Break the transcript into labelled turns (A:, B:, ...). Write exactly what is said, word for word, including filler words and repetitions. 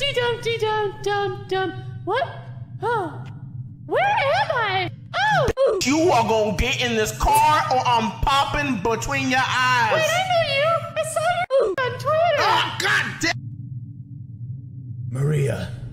A: Humpty Dumpty Dum Dum Dum. What? Oh. Where am I? Oh!
B: You are gonna get in this car or I'm popping between your eyes.
A: Wait, I know you. I saw you on Twitter.
B: Oh, God damn.
C: Maria.